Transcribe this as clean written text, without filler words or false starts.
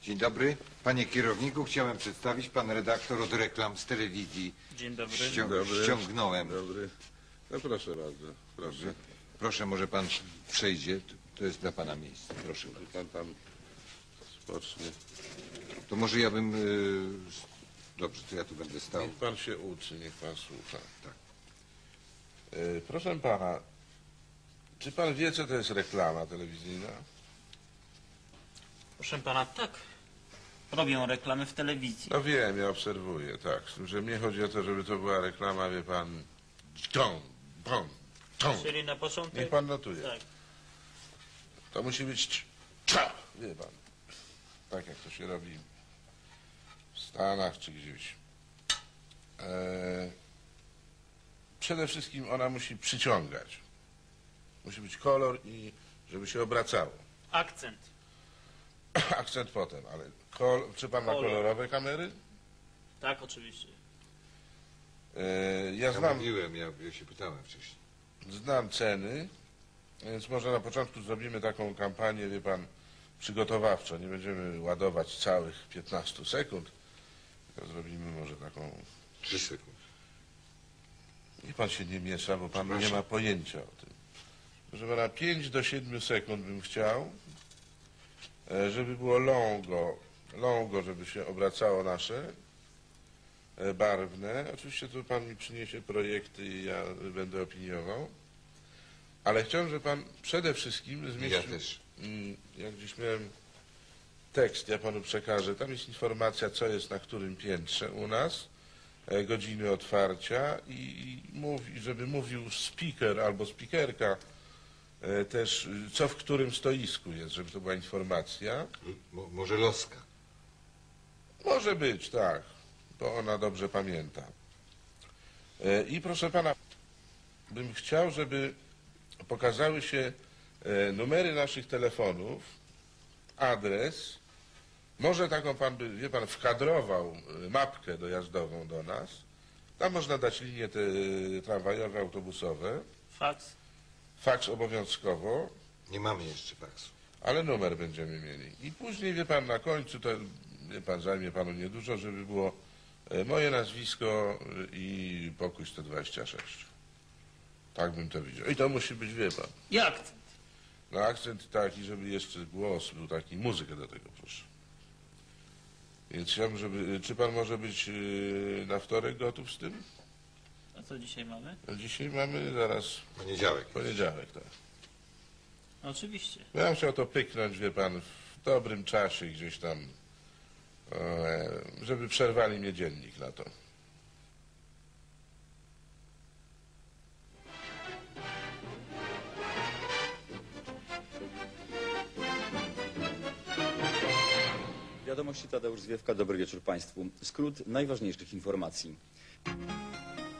Dzień dobry. Panie kierowniku, chciałem przedstawić pan redaktor od reklam z telewizji. Dzień dobry. Ściągnąłem. Dobry. No proszę bardzo, proszę. Proszę, może pan przejdzie. To jest dla pana miejsce. Proszę. Pan tam spocznie. To może ja bym... Dobrze, to ja tu będę stał. Niech pan się uczy, niech pan słucha. Tak. Proszę pana, czy pan wie, co to jest reklama telewizyjna? Proszę pana, tak. Robią reklamy w telewizji. No wiem, ja obserwuję, tak. Z tym, że mnie chodzi o to, żeby to była reklama, wie pan, ton, ton. Czyli na początek... Niech pan notuje. Tak. To musi być cza, wie pan. Tak jak to się robi w Stanach czy gdzieś. Przede wszystkim ona musi przyciągać. Musi być kolor i żeby się obracało. Akcent. Akcent potem, ale czy pan ma Kolor. kolorowe kamery? Tak, oczywiście. Ja Ja znam, mówiłem, ja się pytałem wcześniej. znam ceny, więc może na początku zrobimy taką kampanię, wie pan, przygotowawczo. Nie będziemy ładować całych 15 sekund, tylko zrobimy może taką... 3 sekundy. Niech pan się nie miesza, bo pan nie Przepraszam. ma pojęcia o tym. Proszę pana, 5 do 7 sekund bym chciał, żeby było longo, żeby się obracało nasze, barwne. Oczywiście tu pan mi przyniesie projekty i ja będę opiniował. Ale chciałem, żeby pan przede wszystkim zmieścił... Ja też. Jak gdzieś miałem tekst, ja panu przekażę. Tam jest informacja, co jest na którym piętrze u nas, godziny otwarcia i mówi, żeby mówił speaker albo speakerka też, co w którym stoisku jest, żeby to była informacja. Może loska. Może być, tak, bo ona dobrze pamięta. I proszę pana, bym chciał, żeby pokazały się numery naszych telefonów, adres. Może taką pan by, wie pan, wkadrował mapkę dojazdową do nas. Tam można dać linie te tramwajowe, autobusowe. Faks. Faks obowiązkowo, Nie mamy jeszcze faksu. ale numer będziemy mieli. I później, wie pan, na końcu, to wie pan, zajmie panu niedużo, żeby było moje nazwisko i pokój 126. Tak bym to widział. I to musi być, wie pan. I akcent. No akcent taki, żeby jeszcze głos był taki, muzykę do tego, proszę. Więc chciałbym, żeby... Czy pan może być na wtorek gotów z tym? A co dzisiaj mamy? No dzisiaj mamy zaraz Poniedziałek. poniedziałek, tak. Oczywiście. Ja bym chciał to pyknąć, wie pan, w dobrym czasie gdzieś tam, żeby przerwali mnie dziennik na to. Wiadomości Tadeusz Zwiewka, dobry wieczór Państwu. Skrót najważniejszych informacji.